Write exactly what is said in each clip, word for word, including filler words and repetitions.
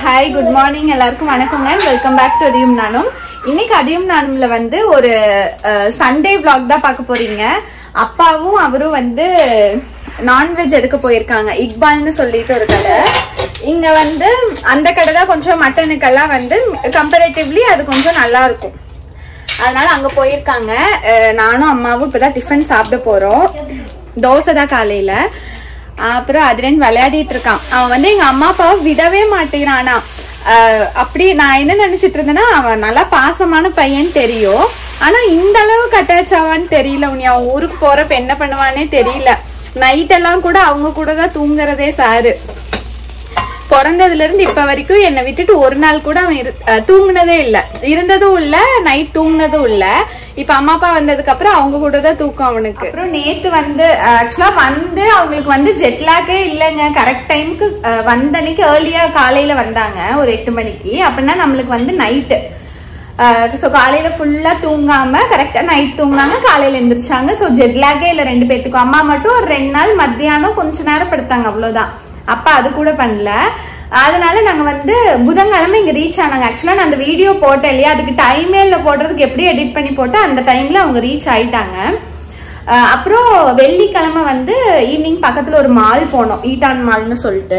Hi, good morning. எல்லாருக்கும் வணக்கங்க. Welcome back to அதியும் நானும். இன்னைக்கு அதியும் நானும்ல வந்து ஒரு சண்டே vlog தான் பார்க்க போறீங்க. அப்பாவும் அவரும் வந்து நான்வெஜ் எடுக்க போயிருக்காங்க. இக்பால்னு சொல்லிட்டு ஒரு கடை. இங்க வந்து அந்த கடை தான் கொஞ்சம் மட்டனுக்கெல்லாம் வந்து கம்பேரிட்டிவ்லி அது கொஞ்சம் நல்லா இருக்கும். அதனால அங்க போயிருக்காங்க. நானும் அம்மாவும் இப்பதான் டிஃபன் சாப்பிட போறோம். தோசை தான் காலையில. அப்புறம் அதுலன்னு விளையாடிட்டு இருக்கான். அவன் வந்து எங்க அம்மா அப்பாவை விடவே மாட்டேங்கிறானா. அப்படி நான் என்ன நினைச்சிட்டு இருந்தேன்னா அவன் நல்லா பாசமான பையன் தெரியும். ஆனா இந்த அளவுக்கு அட்டாச் ஆவான்னு தெரியல. உனி அவன் ஊருக்கு போறப்ப என்ன பண்ணுவானே தெரியல. நைட் எல்லாம் கூட அவங்க கூட தான் தூங்குறதே சாரு. பிறந்ததுல இருந்து இப்ப வரைக்கும் என்னை விட்டுட்டு ஒரு நாள் கூட அவன் தூங்குனதே இல்ல. இருந்ததும் இல்ல, நைட் தூங்குனதும் இல்ல. இப்ப அம்மா அப்பா வந்ததுக்கு அப்புறம் அவங்க கூட தான் தூக்கம் அவனுக்கு. அப்புறம் நேத்து வந்து ஆக்சுவலா வந்து அவங்களுக்கு வந்து ஜெட்லாக்கே இல்லைங்க. கரெக்ட் டைமுக்கு வந்த அன்னைக்கு ஏர்லியா காலையில வந்தாங்க ஒரு எட்டு மணிக்கு. அப்படின்னா நம்மளுக்கு வந்து நைட்டு ஸோ காலையில ஃபுல்லா தூங்காம கரெக்டா நைட் தூங்கினாங்க, காலையில எந்திரிச்சாங்க. ஸோ ஜெட்லாக்கே இல்லை ரெண்டு பேத்துக்கும். அம்மா மட்டும் ஒரு ரெண்டு நாள் மத்தியானம் கொஞ்ச நேரம் படுத்தாங்க, அவ்வளவுதான். அப்பா அது கூட பண்ணல. அதனால நாங்க வந்து புதன்கிழமை இங்க ரீச் ஆனாங்க. ஆக்சுவலா நான் அந்த வீடியோ போட்டேன் இல்லையா, அதுக்கு டைமேல போடுறதுக்கு எப்படி எடிட் பண்ணி போட்டேன், அந்த டைம்ல அவங்க ரீச் ஆயிட்டாங்க. அப்புறம் வெள்ளிக்கிழமை வந்து ஈவினிங் பக்கத்துல ஒரு மால் போனோம், ஈட்டான் மால்னு சொல்லிட்டு.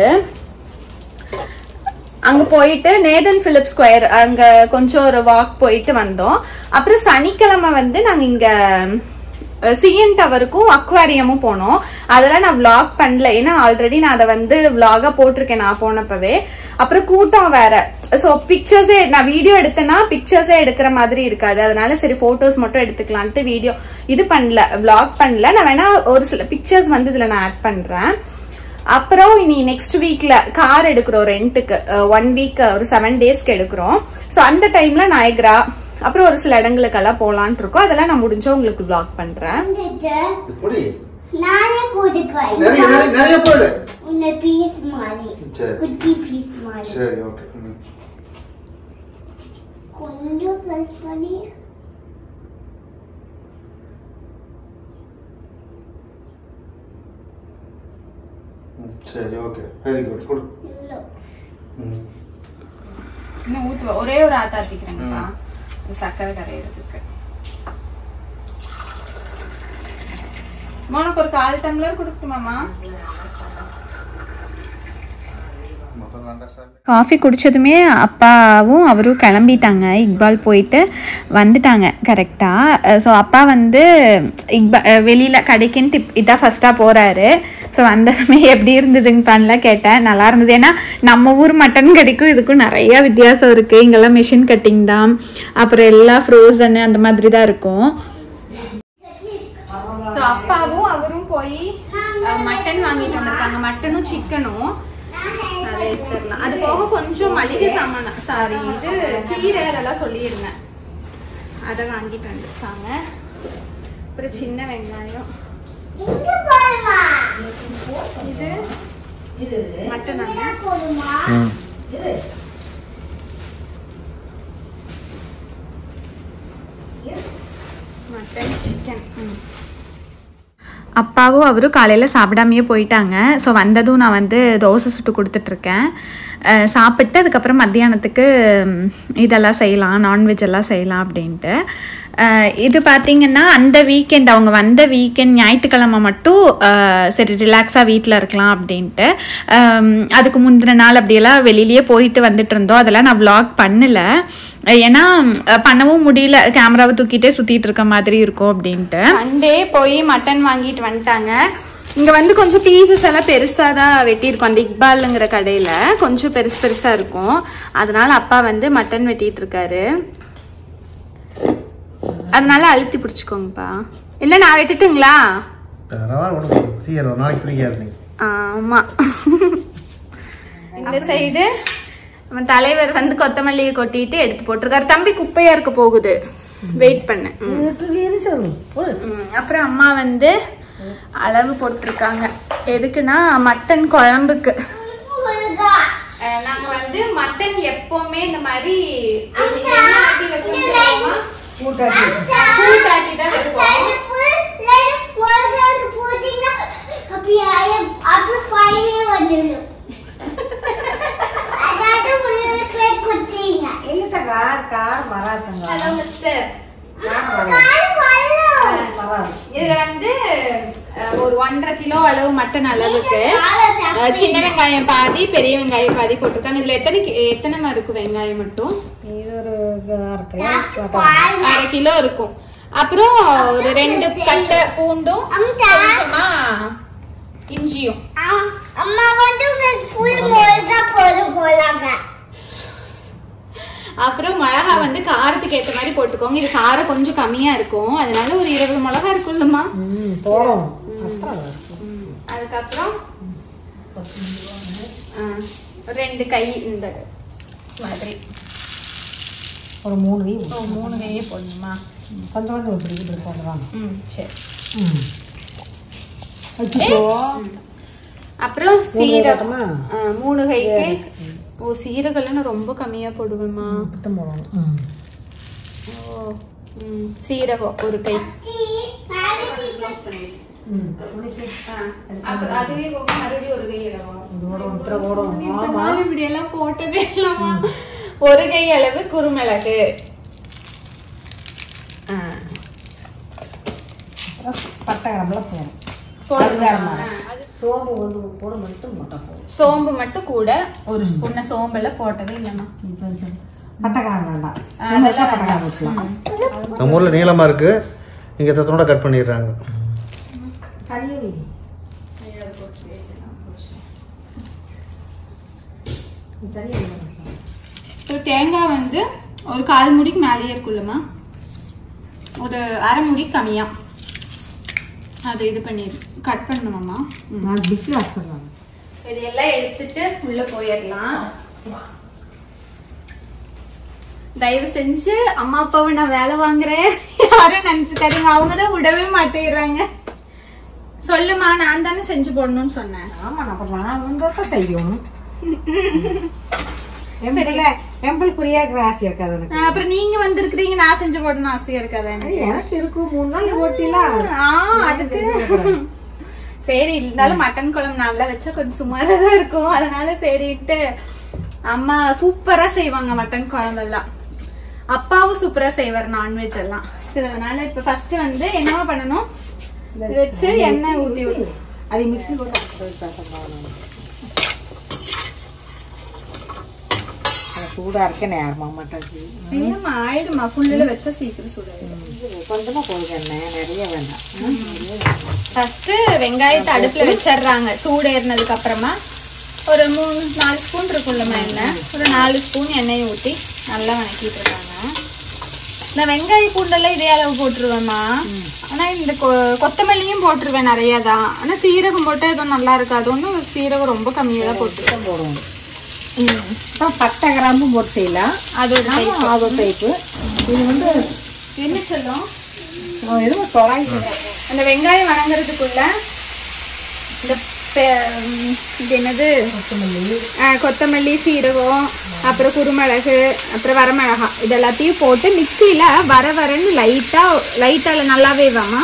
அங்க போயிட்டு நேதன் பிலிப் ஸ்கொயர் அங்க கொஞ்சம் ஒரு வாக் போயிட்டு வந்தோம். அப்புறம் சனிக்கிழமை வந்து நாங்க இங்க சிஎன் டவருக்கும் அக்வாரியமும் போனோம். அதெல்லாம் நான் விளாக் பண்ணல, ஏன்னா ஆல்ரெடி நான் அதை வந்து விளாகா போட்டிருக்கேன் நான் போனப்பவே. அப்புறம் கூட்டம் வேற, சோ பிக்சர்ஸே நான் வீடியோ எடுத்தேன்னா பிக்சர்ஸே எடுக்கிற மாதிரி இருக்காது. அதனால சரி போட்டோஸ் மட்டும் எடுத்துக்கலான்ட்டு வீடியோ இது பண்ணல, விளாக் பண்ணல. நான் வேணா ஒரு சில பிக்சர்ஸ் வந்து இதுல நான் ஆட் பண்றேன். அப்புறம் இனி நெக்ஸ்ட் வீக்ல கார் எடுக்கிறோம் ரெண்டுக்கு, ஒன் வீக் ஒரு செவன் டேஸ்க்கு எடுக்கிறோம். சோ அந்த டைம்ல நாயக்ரா அப்புறம் ஒரு சில இடங்களுக்கெல்லாம் போலான்னு இருக்கோம். அதெல்லாம் நான் முடிஞ்சா உங்களுக்கு vlog பண்றேன். நானே போடுறேன். நிறைய நிறைய நிறைய போடு. உன்னை பீஸ் மாதிரி. சரி. குட்டி பீஸ் மாதிரி. சரி, ஓகே. கொஞ்சம் ப்ளஸ் பண்ணி. சரி, ஓகே. Very good. குட். இல்ல. ம். இன்னும் ஊத்துவ ஒரே ஒரு ஆத்தாத்திக்கிறேன்ப்பா. சக்கரை கரையிறதுக்கு. உனக்கு ஒரு கால் டம்ளர் கொடுக்குமாமா? காஃபி குடிச்சதுமே அப்பாவும் அவரும் கிளம்பிட்டாங்க. இக்பால் போயிட்டு வந்துட்டாங்க கரெக்டாக. ஸோ அப்பா வந்து இக்பா வெளியில் கடைக்குன்னு டிப் இதான் ஃபஸ்ட்டாக போகிறாரு. ஸோ வந்ததுமே எப்படி இருந்ததுங்கப்பான்லாம் கேட்டேன். நல்லா இருந்தது. ஏன்னா நம்ம ஊர் மட்டன் கடைக்கும் இதுக்கும் நிறையா வித்தியாசம் இருக்குது. இங்கெல்லாம் மிஷின் கட்டிங் தான், அப்புறம் எல்லாம் ஃப்ரோசன் அந்த மாதிரி தான் இருக்கும். ஸோ அப்பாவும் அவரும் போய் மட்டன் வாங்கிட்டு வந்திருக்காங்க. மட்டனும் சிக்கனும் அது போக கொஞ்சம் மளிகை சாமான, சாரி இது கீரை அதெல்லாம் சொல்லியிருந்தேன், அதை வாங்கிட்டு வந்துருக்காங்க. அப்புறம் சின்ன வெங்காயம், இது மட்டன் மட்டன் சிக்கன். அப்பாவும் அவரும் காலையில் சாப்பிடாமையே போயிட்டாங்க. ஸோ வந்ததும் நான் வந்து தோசை சுட்டு கொடுத்துட்ருக்கேன். சாப்பிட்டு அதுக்கப்புறம் மத்தியானத்துக்கு இதெல்லாம் செய்யலாம், நான்வெஜ் எல்லாம் செய்யலாம் அப்படின்ட்டு. இது பார்த்திங்கன்னா அந்த வீக்கெண்ட் அவங்க வந்த வீக்கெண்ட் ஞாயிற்றுக்கிழமை மட்டும் சரி ரிலாக்ஸாக வீட்டில் இருக்கலாம் அப்படின்ட்டு. அதுக்கு முந்தின நாள் அப்படியெல்லாம் வெளியிலேயே போயிட்டு வந்துட்டு இருந்தோம். அதெல்லாம் நான் விளாக் பண்ணலை, ஏன்னா பண்ணவும் முடியல, கேமராவை தூக்கிட்டே சுற்றிட்டு இருக்க மாதிரி இருக்கும் அப்படின்ட்டு. சண்டே போய் மட்டன் வாங்கிட்டு வந்துட்டாங்க. இங்கே வந்து கொஞ்சம் பீசஸ் எல்லாம் பெருசாக தான் வெட்டியிருக்கோம். அந்த இக்பாலுங்கிற கடையில் கொஞ்சம் பெருசு பெருசாக இருக்கும். அதனால அப்பா வந்து மட்டன் வெட்டிட்டு இருக்காரு. அதனால அழுத்தி பிடிச்சிக்கோங்கப்பா. இல்லை நான் வெட்டுட்டுங்களா? ஆமா. இந்த சைடு நம்ம தலைவர் வந்து கொத்தமல்லியை கொட்டிட்டு எடுத்து போட்டிருக்காரு. தம்பி குப்பையா இருக்க போகுது, வெயிட் பண்ண. அப்புறம் அம்மா வந்து அளவு போட்டிருக்காங்க. எதுக்குன்னா மட்டன் குழம்புக்கு. நாங்க வந்து மட்டன் எப்பவுமே இந்த மாதிரி கூட்டாட்டி தான் வைப்போம். அப்படி ஃபைனே வந்துடும். அதாவது உள்ள காரம் வராதுங்க. Hello mister. காரம் வராது. இதுல வந்து ஒரு ஒன்றரை கிலோ அளவு மட்டன் அளவுக்கு சின்ன வெங்காயம் பாதி பெரிய வெங்காயம் பாதி போட்டிருக்காங்க. இதுல எத்தனை எத்தனை இருக்கும் வெங்காயம் மட்டும்? இது ஒரு அரை கிலோ இருக்கும். அப்புறம் ஒரு ரெண்டு கட்டை பூண்டும் கொஞ்சமா இஞ்சியும். அம்மா வந்து ஃபுல் மொளகா போடுவாங்க. அப்புறம் மிளகா வந்து காரத்துக்கு ஏத்த மாதிரி போட்டுக்கோங்க. இது காரம் கொஞ்சம் கம்மியா இருக்கும், அதனால ஒரு இருபது மிளகா இருக்குல்லம்மா போடும். அதுக்கப்புறம் ரெண்டு கை இந்த மாதிரி ஒரு மூணு கை மூணு கையே போடணுமா? கொஞ்சம் கொஞ்சம் இப்படி இப்படி போடுவாங்க. ம் சரி. ம் அப்புறம் சீரகம் மூணு கைக்கு. ஓ சீரகம்லாம் நான் ரொம்ப கம்மியா போடுவேம்மா. ஓ ம் சீரகம் ஒரு கை. அதுவே மறுபடியும் ஒரு கை இப்படி எல்லாம் போட்டதே இல்லாமா. ஒரு கை அளவு குருமிளகு. பட்டை கிராம்பெல்லாம் போடும். சோம்பு வந்து போட மட்டும் முட்டை போடும். சோம்பு மட்டும் கூட ஒரு ஸ்பூன் சோம்புல போட்டதே இல்லம்மா. பட்டை கிராம்பு வேண்டாம். அதெல்லாம் பட்டை கிராம்பு வச்சுக்கலாம். நம்ம ஊர்ல நீளமா இருக்கு, இங்க தத்தோட கட் பண்ணிடுறாங்க. தேங்காய் வந்து ஒரு கால் முடிக்கு மேலேயே இருக்குல்லம்மா, ஒரு அரை முடி கம்மியா அது இது பண்ணி கட் பண்ணணுமாம்மா. இதெல்லாம் எடுத்துட்டு உள்ள போயிடலாம். தயவு செஞ்சு அம்மா அப்பாவை நான் வேலை வாங்குறேன் யாரும் நினைச்சுக்காதீங்க, அவங்கதான் விடவே மாட்டேறாங்க. சொல்லுமா, நான் தானே செஞ்சு போடணும்னு சொன்னேன். ஆமா அப்புறம் நான் வந்து செய்யணும். ஆசையா இருக்காது. அப்புறம் நீங்க வந்திருக்கிறீங்க, நான் செஞ்சு போடணும் ஆசையா இருக்காது. எனக்கு இருக்கும் மூணு நாள் ஓட்டிலாம் அதுக்கு சரி. இருந்தாலும் மட்டன் குழம்பு நல்லா வச்சா கொஞ்சம் சுமாராதான் இருக்கும், அதனால சரிட்டு அம்மா சூப்பரா செய்வாங்க மட்டன் குழம்பு எல்லாம். அப்பாவும் சூப்பரா செய்வார் நான்வெஜ் எல்லாம். சரி அதனால இப்ப ஃபர்ஸ்ட் வந்து என்னவா பண்ணணும், வச்சு எண்ணெய் ஊத்தி விடு. அது மிக்ஸி போட்டு சூடா இருக்க நேரமா மாட்டாச்சு. இல்லம்மா ஆயிடுமா, ஃபுல்லுல வச்சா சீக்கிரம் சூடாயிடும். கொஞ்சமா போடுங்க, எண்ணெய் நிறைய வேண்டாம். ஃபர்ஸ்ட் வெங்காயத்தை அடுப்புல வச்சிடுறாங்க. சூடு ஏறினதுக்கு அப்புறமா ஒரு மூணு நாலு ஸ்பூன் இருக்குல்லம்மா எண்ணெய், ஒரு நாலு ஸ்பூன் எண்ணெயை ஊத்தி நல்லா வணக்கிட்டு இருக்காங்க. இந்த வெங்காய பூண்டெல்லாம் இதே அளவு போட்டுருவேம்மா. ஆனா இந்த கொத்தமல்லியும் போட்டுருவேன் நிறைய தான். ஆனா சீரகம் போட்டா எதுவும் நல்லா இருக்காது, ஒன்னும் சீரகம் ரொம்ப கம்மியா தான் போட்டு போடுவோம். பட்டை கிராம்பும் போட்டு செய்யலாம். அது ஒரு அது டைப்பு. இது வந்து என்ன சொல்லும், எதுவும் தொலை அந்த வெங்காயம் வணங்குறதுக்குள்ள இந்த இது என்னது கொத்தமல்லி சீரகம் அப்புறம் குருமிளகு அப்புறம் வரமிளகா இது எல்லாத்தையும் போட்டு மிக்சியில வர வரன்னு லைட்டா லைட்டால நல்லாவே வாமா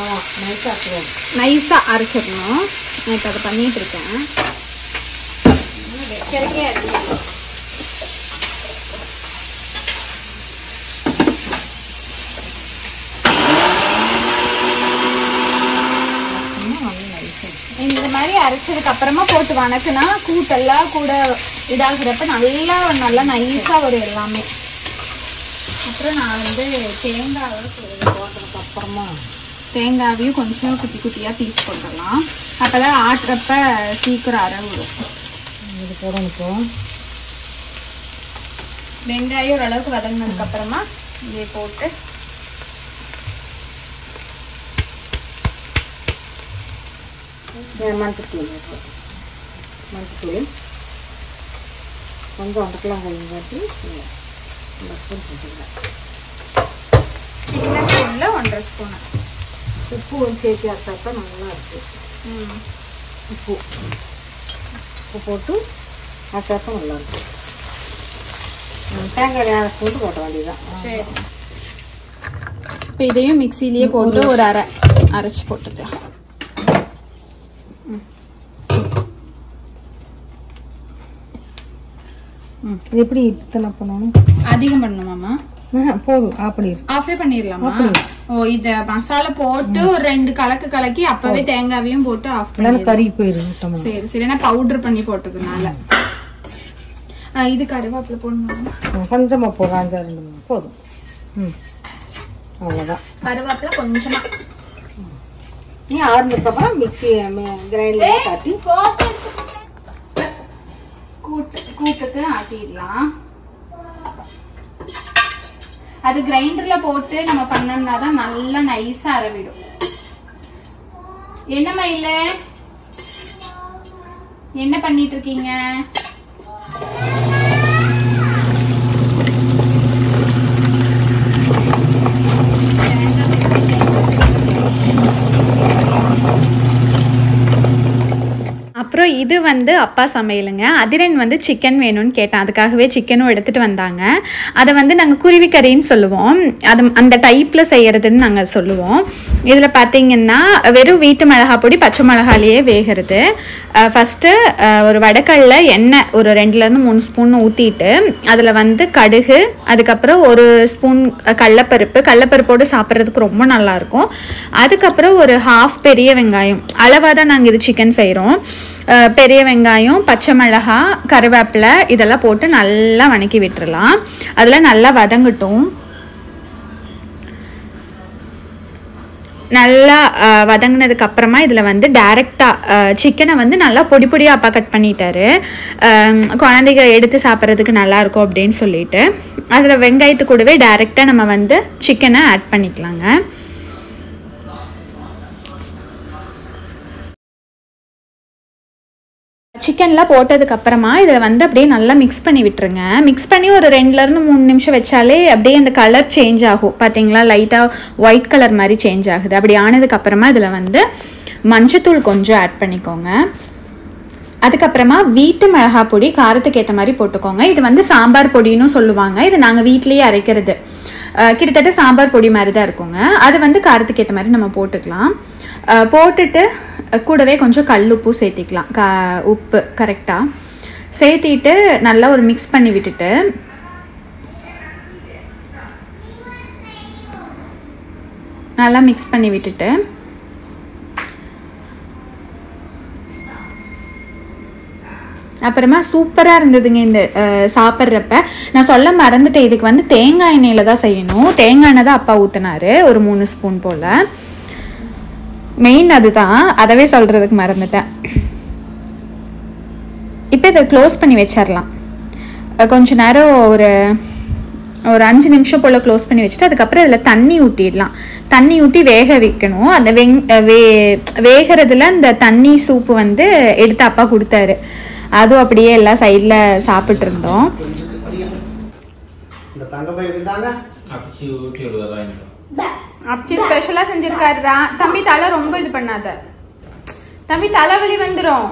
நைஸா அரைச்சிடணும். நான் இப்ப அதை பண்ணிட்டு இருக்கேன். இந்த மாதிரி அரைச்சதுக்கு அப்புறமா போட்டு வணக்குனா கூட்டெல்லாம் கூட இதாகிறப்ப நல்லா நல்லா நைஸா வரும் எல்லாமே. அப்புறம் நான் வந்து தேங்காவை போட்டதுக்கு அப்புறமா தேங்காவையும் கொஞ்சம் குட்டி குட்டியா பீஸ் போட்டுடலாம். அப்பதான் ஆட்டுறப்ப சீக்கிரம் அரை விடும். இது போடணும். வெங்காயம் ஓரளவுக்கு வதங்கினதுக்கு அப்புறமா இதை போட்டு மஞ்சத்தூள் மஞ்சத்தூள் கொஞ்சம் அதுக்கெல்லாம் கொஞ்சம் காட்டி ஒன்றரை ஸ்பூன் போட்டுக்கலாம். சின்ன ஸ்பூன்ல ஒன்றரை ஸ்பூன் உப்பு கொஞ்சம் சேர்த்து அரைச்சாக்கா நல்லா இருக்கு. உப்பு உப்பு போட்டு அரைச்சாக்கா நல்லா இருக்கும். தேங்காய் அரை ஸ்பூன் போட்ட வேண்டியதுதான். சரி, இப்போ இதையும் மிக்சிலேயே போட்டு ஒரு அரை அரைச்சி போட்டுக்கலாம். இது எப்படி இத்தனை பண்ணணும்? அதிகம் பண்ணணுமாமா? போதும், அப்படி ஆஃபே பண்ணிடலாமா? ஓ, இத மசாலா போட்டு ஒரு ரெண்டு கலக்கு கலக்கி அப்பவே தேங்காவையும் போட்டு ஆஃப் பண்ணி கறி போயிடும். சரி சரி, நான் பவுடர் பண்ணி போட்டதுனால. இது கருவேப்பிலை போடணும் கொஞ்சமா போதும், அஞ்சாறு போதும். ம், அவ்வளோதான். கருவேப்பிலை கொஞ்சமா. நீ ஆறுனதுக்கு அப்புறம் மிக்ஸி கிரைண்டர்ல காட்டி கூட்டு கூட்டுக்கு ஆட்டிடலாம். அது கிரைண்டர்ல போட்டு நம்ம பண்ணோம்னா தான் நல்லா நைஸா அரைவிடும். என்ன மயில என்ன பண்ணிட்டு இருக்கீங்க? அப்புறம் இது வந்து அப்பா சமையலுங்க. அதிரன் வந்து சிக்கன் வேணும்னு கேட்டான், அதுக்காகவே சிக்கனும் எடுத்துகிட்டு வந்தாங்க. அதை வந்து நாங்கள் குருவி கறின்னு சொல்லுவோம், அது அந்த டைப்பில் செய்கிறதுன்னு நாங்கள் சொல்லுவோம். இதில் பார்த்திங்கன்னா வெறும் வீட்டு மிளகா பொடி பச்சை மிளகாலேயே வேகிறது. ஃபஸ்ட்டு ஒரு வடக்கல்ல எண்ணெய் ஒரு ரெண்டுலேருந்து மூணு ஸ்பூன் ஊற்றிட்டு அதில் வந்து கடுகு, அதுக்கப்புறம் ஒரு ஸ்பூன் கடலப்பருப்பு, கடலப்பருப்போடு சாப்பிட்றதுக்கு ரொம்ப நல்லாயிருக்கும். அதுக்கப்புறம் ஒரு ஹாஃப் பெரிய வெங்காயம், அளவாக தான் நாங்கள் இது சிக்கன் செய்கிறோம். பெரிய வெங்காயம், பச்சை மிளகா, கருவேப்பிலை இதெல்லாம் போட்டு நல்லா வணக்கி விட்டுறலாம். அதில் நல்லா வதங்கட்டும். நல்லா வதங்கினதுக்கு அப்புறமா இதில் வந்து டைரெக்டாக சிக்கனை வந்து நல்லா பொடி பொடியாக அப்பா கட் பண்ணிட்டாரு, குழந்தைங்க எடுத்து சாப்பிட்றதுக்கு நல்லாயிருக்கும் அப்படின்னு சொல்லிட்டு. அதில் வெங்காயத்து கூடவே டைரெக்டாக நம்ம வந்து சிக்கனை ஆட் பண்ணிக்கலாங்க. சிக்கன்லாம் போட்டதுக்கப்புறமா இதை வந்து அப்படியே நல்லா மிக்ஸ் பண்ணி விட்டுருங்க. மிக்ஸ் பண்ணி ஒரு ரெண்டுலேருந்து மூணு நிமிஷம் வச்சாலே அப்படியே அந்த கலர் சேஞ்ச் ஆகும். பார்த்தீங்களா, லைட்டாக ஒயிட் கலர் மாதிரி சேஞ்ச் ஆகுது. அப்படி ஆனதுக்கப்புறமா இதில் வந்து மஞ்சத்தூள் கொஞ்சம் ஆட் பண்ணிக்கோங்க. அதுக்கப்புறமா வீட்டு மிளகா பொடி காரத்துக்கு ஏற்ற மாதிரி போட்டுக்கோங்க. இது வந்து சாம்பார் பொடின்னு சொல்லுவாங்க. இது நாங்கள் வீட்லேயே அரைக்கிறது, கிட்டத்தட்ட சாம்பார் பொடி மாதிரி தான் இருக்குங்க. அது வந்து காரத்துக்கு ஏற்ற மாதிரி நம்ம போட்டுக்கலாம். போட்டுட்டு கூடவே கொஞ்சம் கல் உப்பு சேர்த்திக்கலாம். க உப்பு கரெக்டாக சேர்த்திட்டு நல்லா ஒரு மிக்ஸ் பண்ணி விட்டுட்டு நல்லா மிக்ஸ் பண்ணி விட்டுட்டு அப்புறமா சூப்பராக இருந்ததுங்க இந்த சாப்பிட்றப்ப. நான் சொல்ல மறந்துட்டேன், இதுக்கு வந்து தேங்காய் எண்ணெயில் தான் செய்யணும். தேங்காய் எண்ணெய் தான் அப்பா ஊற்றினாரு, ஒரு மூணு ஸ்பூன் போல். மெயின் அதுதான், அதவே சொல்கிறதுக்கு மறந்துட்டேன். இப்போ இதை க்ளோஸ் பண்ணி வச்சிடலாம். கொஞ்ச நேரம் ஒரு ஒரு அஞ்சு நிமிஷம் போல் க்ளோஸ் பண்ணி வச்சுட்டு அதுக்கப்புறம் இதில் தண்ணி ஊற்றிடலாம். தண்ணி ஊற்றி வேக வைக்கணும். அந்த வெங் வே வேகிறதுல அந்த தண்ணி சூப்பு வந்து எடுத்து அப்பா கொடுத்தாரு. அதுவும் அப்படியே எல்லாம் சைடில் சாப்பிட்டு இருந்தோம். அப்படி ஸ்பெஷலாக செஞ்சிருக்காரு தான். தம்பி தலை ரொம்ப இது பண்ணாத தம்பி, தலைவலி வந்துடும்.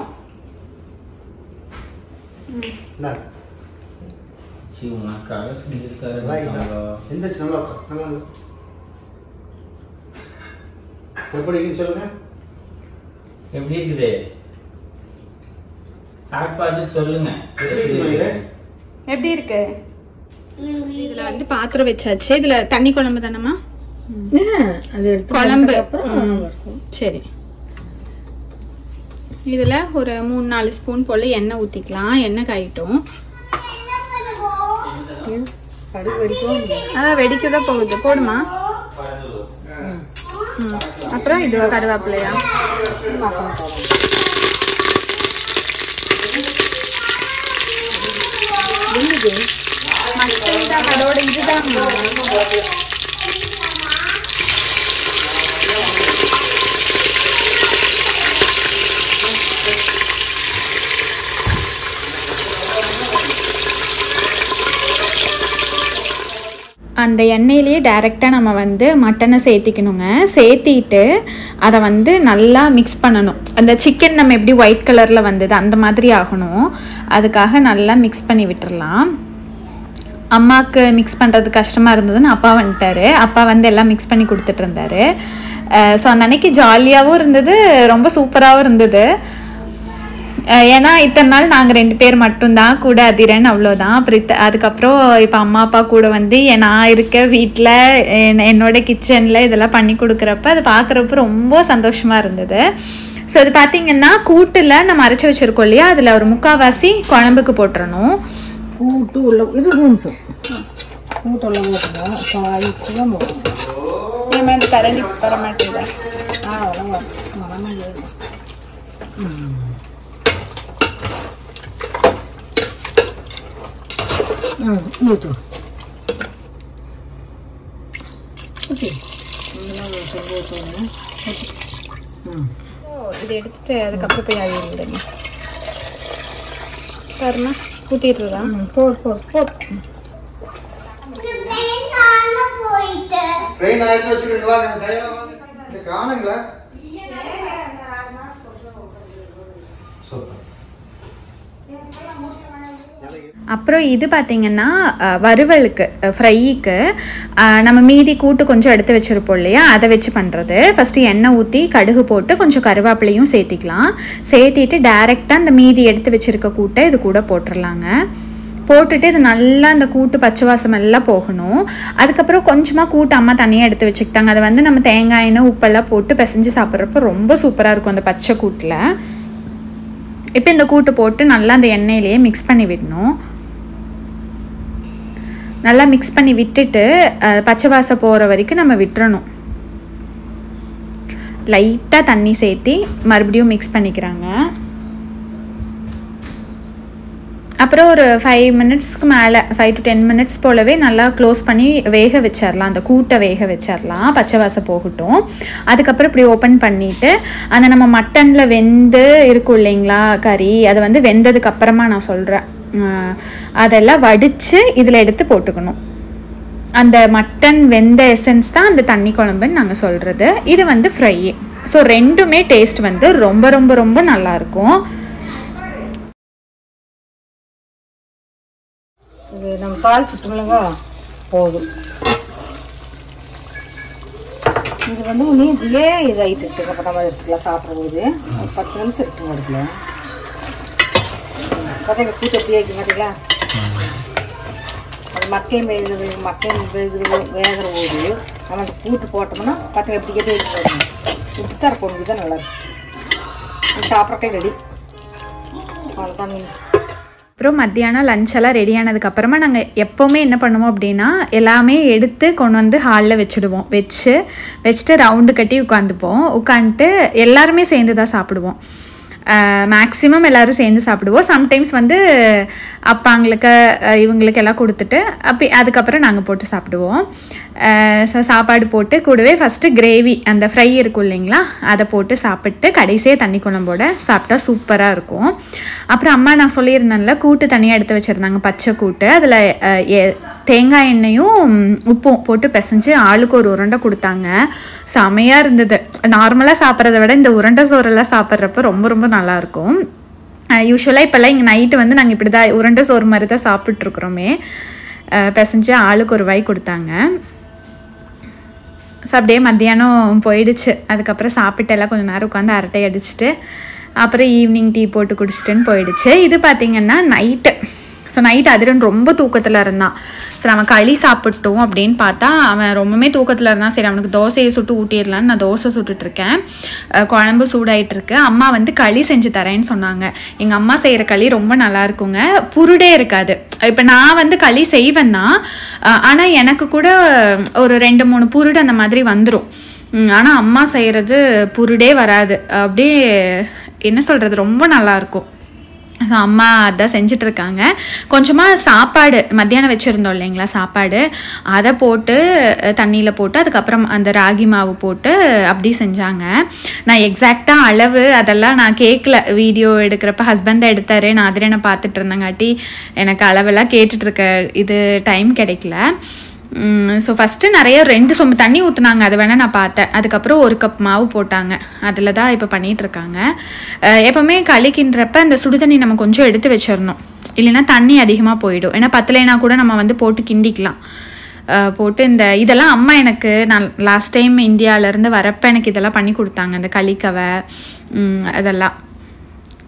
எப்படி இருக்குது சொல்லுங்க, எப்படி இருக்கு? இதுல வந்து பாத்திரம் வச்சாச்சு. இதுல தண்ணி குழம்பு தானம்மா? குழம்பு. சரி, இதுல ஒரு மூணு நாலு ஸ்பூன் போல எண்ணெய் ஊத்திக்கலாம். எண்ணெய் காயிட்டும். அதான் வெடிக்கதான் போகுது, போடுமா. அப்புறம் இது கருவேப்பிலையா, அதோட இதுதான். அந்த எண்ணெயிலேயே டைரெக்டாக நம்ம வந்து மட்டனை சேர்த்திக்கணுங்க. சேர்த்திட்டு அதை வந்து நல்லா மிக்ஸ் பண்ணணும். அந்த சிக்கன் நம்ம எப்படி ஒயிட் கலரில் வந்தது அந்த மாதிரி ஆகணும். அதுக்காக நல்லா மிக்ஸ் பண்ணி விட்டுறலாம். அம்மாவுக்கு மிக்ஸ் பண்ணுறது கஷ்டமாக இருந்ததுன்னு அப்பா வந்துட்டார். அப்பா வந்து எல்லாம் மிக்ஸ் பண்ணி கொடுத்துட்டு இருந்தார். ஸோ அந்த அன்னைக்கு ஜாலியாகவும் இருந்தது, ரொம்ப சூப்பராகவும் இருந்தது. ஏன்னா இத்தனை நாள் நாங்கள் ரெண்டு பேர் மட்டும்தான் கூட அதிரன் அவ்வளோதான். அப்புறம் இத்த அதுக்கப்புறம் இப்போ அம்மா அப்பா கூட வந்து நான் இருக்க வீட்டில் என்னோட கிச்சனில் இதெல்லாம் பண்ணி கொடுக்குறப்ப அது பார்க்குறப்ப ரொம்ப சந்தோஷமாக இருந்தது. ஸோ அது பார்த்திங்கன்னா கூட்டில் நம்ம அரைச்சி வச்சுருக்கோம் இல்லையா, அதில் ஒரு முக்கால்வாசி குழம்புக்கு போட்டுறணும். கூட்டு உள்ள இது ரூம்ஸு கூட்டு உள்ள போட்டுருவோம். காய்க்குள்ள போட்டுருவோம். இந்த கரண்டி வர மாட்டேங்குது. ஆ அதெல்லாம் மனம் ம் ஊற்று ஓகே. ம் இது எடுத்துட்டு அதுக்கப்புறம் போய் அது விடுங்க. பாருமா ஊற்றிட்டுருதா? ம் போடு போடு போடு. ட்ரெயின் ஆயிட்டு வச்சுருக்கீங்களா? கையில் காணுங்களா? அப்புறம் இது பார்த்திங்கன்னா வறுவலுக்கு ஃப்ரைக்கு நம்ம மீதி கூட்டு கொஞ்சம் எடுத்து வச்சுருப்போம் இல்லையா, அதை வச்சு பண்ணுறது. ஃபஸ்ட்டு எண்ணெய் ஊற்றி கடுகு போட்டு கொஞ்சம் கருவேப்பிலையும் சேர்த்திக்கலாம். சேர்த்திட்டு டைரெக்டாக அந்த மீதி எடுத்து வச்சுருக்க கூட்டை இது கூட போட்டுடலாங்க. போட்டுட்டு இது நல்லா அந்த கூட்டு பச்சை வாசம் எல்லாம் போகணும். அதுக்கப்புறம் கொஞ்சமாக கூட்டு அம்மா தனியாக எடுத்து வச்சுக்கிட்டாங்க. அதை வந்து நம்ம தேங்காய் எண்ணெய் உப்பெல்லாம் போட்டு பிசைஞ்சு சாப்பிட்றப்ப ரொம்ப சூப்பராக இருக்கும் அந்த பச்சை கூட்டில். இப்போ இந்த கூட்டு போட்டு நல்லா அந்த எண்ணெயிலேயே மிக்ஸ் பண்ணி விடணும். நல்லா மிக்ஸ் பண்ணி விட்டுட்டு பச்சை வாசம் போகிற வரைக்கும் நம்ம விட்டுறணும். லைட்டாக தண்ணி சேர்த்தி மறுபடியும் மிக்ஸ் பண்ணிக்கிறாங்க. அப்புறம் ஒரு ஃபைவ் மினிட்ஸ்க்கு மேலே ஃபைவ் டு டென் மினிட்ஸ் போலவே நல்லா க்ளோஸ் பண்ணி வேக வச்சிடலாம். அந்த கூட்டை வேக வச்சிடலாம், பச்சை வாசம் போகட்டும். அதுக்கப்புறம் இப்படி ஓப்பன் பண்ணிவிட்டு அந்த நம்ம மட்டனில் வெந்து இருக்கும் இல்லைங்களா கறி, அதை வந்து வெந்ததுக்கு அப்புறமா நான் சொல்கிறேன், அதெல்லாம் வடித்து இதில் எடுத்து போட்டுக்கணும். அந்த மட்டன் வெந்த எசன்ஸ் தான் அந்த தண்ணி குழம்புன்னு நாங்கள் சொல்கிறது. இது வந்து ஃப்ரை. ஸோ ரெண்டுமே டேஸ்ட் வந்து ரொம்ப ரொம்ப ரொம்ப நல்லாயிருக்கும். இது நம்ம தாள் சுட்டுமிளங்க போதும். இது வந்து நீ இப்படியே இதாகிட்டு இருக்கு. அப்புறம் நம்ம எடுத்துக்கலாம் சாப்பிடும்போது ஒரு பத்து நிமிஷம் இருக்குங்க. எடுக்கல கதைங்க கூட்டு எப்படியே இருக்கு பார்த்தீங்களா? அது மக்கையும் வேகுது மக்கையும் வேகுது வேகிற போது நம்ம அந்த கூட்டு போட்டோம்னா பார்த்தீங்க எப்படி கேட்டு இருக்கு. இப்படி தான் இருக்கும். இதுதான் நல்லா இருக்கும். சாப்பிட்றக்கே ரெடி. அவ்வளோதான். அப்புறம் மத்தியானம் லஞ்செல்லாம் ரெடி ஆனதுக்கப்புறமா நாங்கள் எப்போவுமே என்ன பண்ணுவோம் அப்படின்னா எல்லாமே எடுத்து கொண்டு வந்து ஹாலில் வச்சுடுவோம். வச்சு வச்சுட்டு ரவுண்டு கட்டி உட்காந்துப்போம். உட்காந்துட்டு எல்லாருமே சேர்ந்து தான் சாப்பிடுவோம். மேக்ஸிமம் எல்லோரும் சேர்ந்து சாப்பிடுவோம். சம்டைம்ஸ் வந்து அப்பாங்களுக்கு இவங்களுக்கு எல்லாம் கொடுத்துட்டு அப்படி அதுக்கப்புறம் நாங்கள் போட்டு சாப்பிடுவோம். ஸோ சாப்பாடு போட்டு கூடவே ஃபஸ்ட்டு கிரேவி அந்த ஃப்ரை இருக்கும் இல்லைங்களா, அதை போட்டு சாப்பிட்டு கடைசியாக தண்ணி குழம்போட சாப்பிட்டா சூப்பராக இருக்கும். அப்புறம் அம்மா நான் சொல்லியிருந்தேன்ல கூட்டு தனியாக எடுத்து வச்சுருந்தாங்க, பச்சை கூட்டு. அதில் தேங்காய் எண்ணெயும் உப்பும் போட்டு பிசைஞ்சு ஆளுக்கு ஒரு உருண்டை கொடுத்தாங்க. செமையாக இருந்தது. நார்மலாக சாப்பிட்றத விட இந்த உருண்டை சோறெல்லாம் சாப்பிட்றப்ப ரொம்ப ரொம்ப நல்லாயிருக்கும். யூஸ்வலாக இப்போல்லாம் இங்கே நைட்டு வந்து நாங்கள் இப்படி தான் உருண்டை சோறு மாதிரி தான் சாப்பிட்ருக்குறோமே. பிசைஞ்சு ஆளுக்கு ஒரு வாய் கொடுத்தாங்க. ஸோ அப்படியே மத்தியானம் போயிடுச்சு. அதுக்கப்புறம் சாப்பிட்டு எல்லாம் கொஞ்சம் நேரம் உட்காந்து அரட்டை அடிச்சுட்டு அப்புறம் ஈவினிங் டீ போட்டு குடிச்சிட்டுன்னு போயிடுச்சு. இது பார்த்திங்கன்னா நைட்டு. ஸோ நைட்டு அதிரன் ரொம்ப தூக்கத்தில் இருந்தான். சரி அவன் களி சாப்பிட்டோம் அப்படின்னு பார்த்தா அவன் ரொம்பவுமே தூக்கத்தில் இருந்தான். சரி அவனுக்கு தோசையை சுட்டு ஊட்டிடலான்னு நான் தோசை சுட்டுட்ருக்கேன். குழம்பு சூடாயிட்ருக்கு. அம்மா வந்து களி செஞ்சு தரேன்னு சொன்னாங்க. எங்கள் அம்மா செய்கிற களி ரொம்ப நல்லா இருக்குங்க. புருடே இருக்காது. இப்போ நான் வந்து களி செய்வேன் தான், ஆனால் எனக்கு கூட ஒரு ரெண்டு மூணு புருடு அந்த மாதிரி வந்துடும். ஆனால் அம்மா செய்கிறது புருடே வராது. அப்படியே என்ன சொல்கிறது, ரொம்ப நல்லாயிருக்கும். ஸோ அம்மா அதான் செஞ்சிட்ருக்காங்க. கொஞ்சமாக சாப்பாடு மத்தியானம் வச்சுருந்தோம் இல்லைங்களா, சாப்பாடு அதை போட்டு தண்ணியில் போட்டு அதுக்கப்புறம் அந்த ராகி மாவு போட்டு அப்படி செஞ்சாங்க. நான் எக்ஸாக்டாக அளவு அதெல்லாம் நான் கேட்கல. வீடியோ எடுக்கிறப்ப ஹஸ்பண்ட் தான் எடுத்தார். நான் அதில் என்ன பார்த்துட்டு இருந்தேங்காட்டி எனக்கு அளவெல்லாம் கேட்டுட்ருக்க இது டைம் கிடைக்கல. ஸோ ஃபஸ்ட்டு நிறைய ரெண்டு சொம்பு தண்ணி ஊற்றுனாங்க, அதை வேணால் நான் பார்த்தேன். அதுக்கப்புறம் ஒரு கப் மாவு போட்டாங்க. அதில் தான் இப்போ பண்ணிகிட்ருக்காங்க. எப்போவுமே களிக்கின்றப்ப அந்த சுடுதண்ணி நம்ம கொஞ்சம் எடுத்து வச்சிடணும், இல்லைன்னா தண்ணி அதிகமாக போயிடும். ஏன்னா பத்தலைனா கூட நம்ம வந்து போட்டு கிண்டிக்கலாம். போட்டு இந்த இதெல்லாம் அம்மா எனக்கு நான் லாஸ்ட் டைம் இந்தியாவிலேருந்து வரப்போ எனக்கு இதெல்லாம் பண்ணி கொடுத்தாங்க, அந்த களிக்கவை அதெல்லாம்.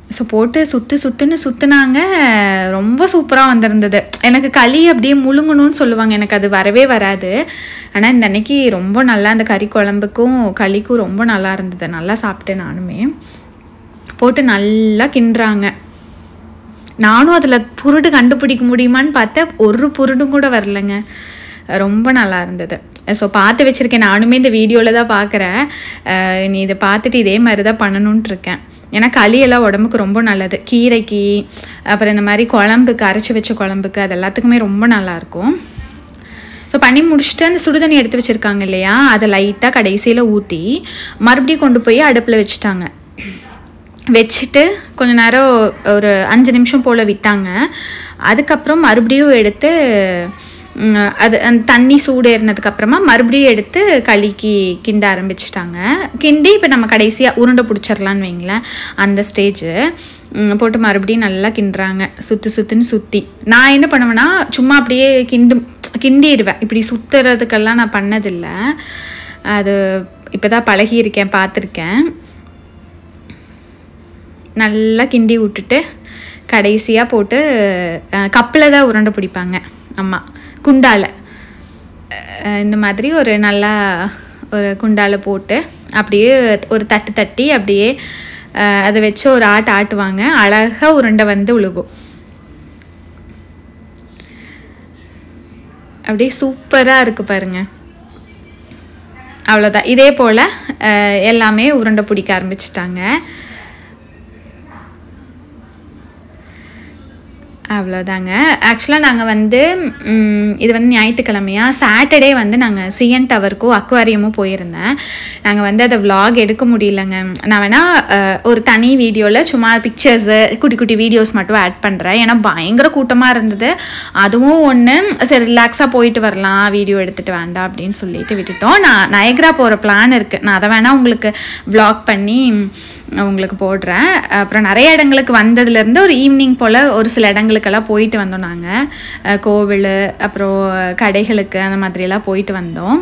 ஸோ போட்டு சுற்று சுற்றுன்னு சுற்றுனாங்க. ரொம்ப சூப்பராக வந்திருந்தது. எனக்கு களி அப்படியே முழுங்கணும்னு சொல்லுவாங்க, எனக்கு அது வரவே வராது. ஆனால் இந்த அன்னைக்கு ரொம்ப நல்லா அந்த கறி குழம்புக்கும் களிக்கும் ரொம்ப நல்லா இருந்தது. நல்லா சாப்பிட்டேன் நானுமே. போட்டு நல்லா கிண்டுறாங்க. நானும் அதில் புருடு கண்டுபிடிக்க முடியுமான்னு பார்த்தேன், ஒரு புருடும் கூட வரலைங்க. ரொம்ப நல்லா இருந்தது. ஸோ பார்த்து வச்சுருக்கேன், நானுமே இந்த வீடியோவில் தான் பார்க்குறேன். நீ இதை பார்த்துட்டு இதே மாதிரி தான் பண்ணணுன்ட்டு இருக்கேன். ஏன்னா களியெல்லாம் உடம்புக்கு ரொம்ப நல்லது. கீரைக்கு, அப்புறம் இந்த மாதிரி குழம்புக்கு, அரைச்சி வச்ச குழம்புக்கு, அது எல்லாத்துக்குமே ரொம்ப நல்லாயிருக்கும். ஸோ பண்ணி முடிச்சுட்டு அந்த சுடுதண்ணி எடுத்து வச்சுருக்காங்க இல்லையா, அதை லைட்டாக கடைசியில் ஊற்றி மறுபடியும் கொண்டு போய் அடுப்பில் வச்சுட்டாங்க. வச்சுட்டு கொஞ்ச நேரம் ஒரு அஞ்சு நிமிஷம் போல் விட்டாங்க. அதுக்கப்புறம் மறுபடியும் எடுத்து அது அந்த தண்ணி சூடு ஏறினதுக்கப்புறமா மறுபடியும் எடுத்து களிக்கு கிண்ட ஆரம்பிச்சிட்டாங்க. கிண்டி இப்போ நம்ம கடைசியாக உருண்டை பிடிச்சிடலான்னு வைங்களேன், அந்த ஸ்டேஜு போட்டு மறுபடியும் நல்லா கிண்டுறாங்க. சுற்றி சுற்றுன்னு சுற்றி நான் என்ன பண்ணுவேன்னா சும்மா அப்படியே கிண்டு கிண்டிடுவேன். இப்படி சுற்றுறதுக்கெல்லாம் நான் பண்ணதில்லை. அது இப்போ தான் பழகியிருக்கேன், பார்த்துருக்கேன். நல்லா கிண்டி விட்டுட்டு கடைசியாக போட்டு கப்பில் தான் உருண்டை பிடிப்பாங்க அம்மா, குண்டால். இந்த மாதிரி ஒரு நல்லா ஒரு குண்டால் போட்டு அப்படியே ஒரு தட்டு தட்டி அப்படியே அதை வச்சு ஒரு ஆட்டு ஆட்டுவாங்க. அழகாக உருண்டை வந்து உழுகும். அப்படியே சூப்பராக இருக்குது பாருங்கள். அவ்வளோதான். இதே போல் எல்லாமே உருண்டை பிடிக்க ஆரம்பிச்சிட்டாங்க. அவ்வளோதாங்க. ஆக்சுவலாக நாங்கள் வந்து இது வந்து ஞாயிற்றுக்கிழமையா, சாட்டர்டே வந்து நாங்கள் சிஎன் டவருக்கும் அக்வாரியமும் போயிருந்தேன். நாங்கள் வந்து அதை விலாக் எடுக்க முடியலங்க. நான் வேணால் ஒரு தனி வீடியோவில் சும்மா பிக்சர்ஸு குட்டி குட்டி வீடியோஸ் மட்டும் ஆட் பண்ணுறேன். ஏன்னா பயங்கர கூட்டமாக இருந்தது. அதுவும் ஒன்று, சரி ரிலாக்ஸாக போயிட்டு வரலாம், வீடியோ எடுத்துகிட்டு வேண்டாம் அப்படின்னு சொல்லிட்டு விட்டுட்டோம். நான் நயக்ரா போகிற பிளான் இருக்குது. நான் அதை வேணால் உங்களுக்கு விலாக் பண்ணி உங்களுக்கு போடுறேன். அப்புறம் நிறைய இடங்களுக்கு வந்ததுலேருந்து ஒரு ஈவினிங் போல் ஒரு சில இடங்களுக்கெல்லாம் போயிட்டு வந்தோம். நாங்கள் கோவில், அப்புறம் கடைகளுக்கு, அந்த மாதிரியெல்லாம் போயிட்டு வந்தோம்.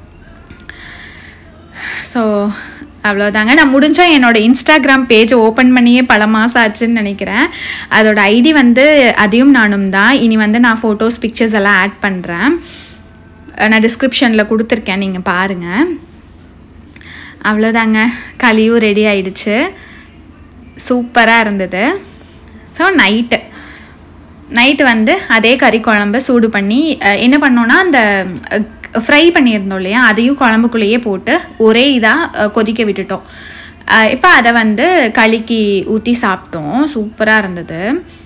ஸோ அவ்வளோதாங்க. நான் முடிஞ்சால் என்னோடய இன்ஸ்டாகிராம் பேஜ் ஓப்பன் பண்ணியே பல மாதம் ஆச்சுன்னு நினைக்கிறேன். அதோட ஐடி வந்து அதையும் நானும் தான். இனி வந்து நான் ஃபோட்டோஸ் பிக்சர்ஸ் எல்லாம் ஆட் பண்ணுறேன். நான் டிஸ்கிரிப்ஷனில் கொடுத்துருக்கேன், நீங்கள் பாருங்கள். அவ்வளோதாங்க. களியும் ரெடி ஆயிடுச்சு. சூப்பராக இருந்தது. ஸோ நைட்டு நைட்டு வந்து அதே கறி குழம்பு சூடு பண்ணி என்ன பண்ணோன்னா, அந்த ஃப்ரை பண்ணியிருந்தோம் இல்லையா, அதையும் குழம்புக்குள்ளேயே போட்டு ஒரே இதாக கொதிக்க விட்டுட்டோம். இப்போ அதை வந்து களிக்கு ஊற்றி சாப்பிட்டோம். சூப்பராக இருந்தது.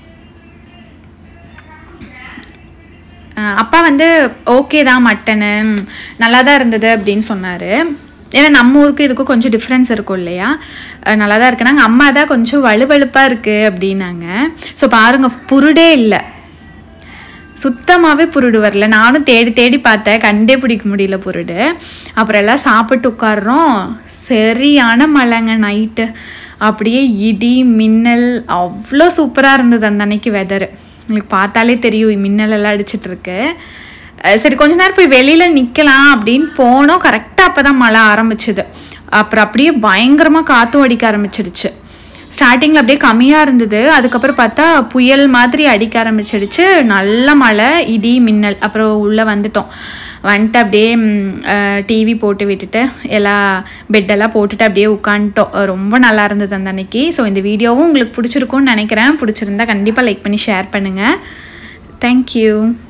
அப்பா வந்து ஓகே தான், மட்டனு நல்லா தான் இருந்தது அப்படின்னு சொன்னார். ஏன்னா நம்ம ஊருக்கு இதுக்கும் கொஞ்சம் டிஃப்ரென்ஸ் இருக்கும் இல்லையா, நல்லா தான் இருக்குனாங்க. அம்மா தான் கொஞ்சம் வலுவழுப்பாக இருக்குது அப்படின்னாங்க. ஸோ பாருங்கள், புருடே இல்லை, சுத்தமாகவே புருடு வரல. நானும் தேடி தேடி பார்த்தேன், கண்டே பிடிக்க முடியல புருடு. அப்புறம் எல்லாம் சாப்பிட்டு உட்காடுறோம். சரியான மழைங்க நைட்டு. அப்படியே இடி மின்னல் அவ்வளோ சூப்பராக இருந்தது அந்த அன்னைக்கு வெதரு. உங்களுக்கு பார்த்தாலே தெரியும் மின்னல் எல்லாம் அடிச்சிட்ருக்கு. சரி கொஞ்ச நேரம் போய் வெளியில் நிற்கலாம் அப்படின்னு போனோம். கரெக்டாக அப்போ தான் மழை ஆரம்பிச்சுது. அப்புறம் அப்படியே பயங்கரமாக காற்றும் அடிக்க ஆரம்பிச்சிடுச்சு. ஸ்டார்டிங்கில் அப்படியே கம்மியாக இருந்தது, அதுக்கப்புறம் பார்த்தா புயல் மாதிரி அடிக்க ஆரம்பிச்சிடுச்சு. நல்ல மழை, இடி மின்னல். அப்புறம் உள்ளே வந்துட்டோம். வந்துட்டு அப்படியே டிவி போட்டு விட்டுட்டு எல்லாம் பெட்டெல்லாம் போட்டுட்டு அப்படியே உட்காந்துட்டோம். ரொம்ப நல்லா இருந்தது அந்த அன்னைக்கு. ஸோ இந்த வீடியோவும் உங்களுக்கு பிடிச்சிருக்கும்னு நினைக்கிறேன். பிடிச்சிருந்தா கண்டிப்பாக லைக் பண்ணி ஷேர் பண்ணுங்கள். தேங்க்யூ.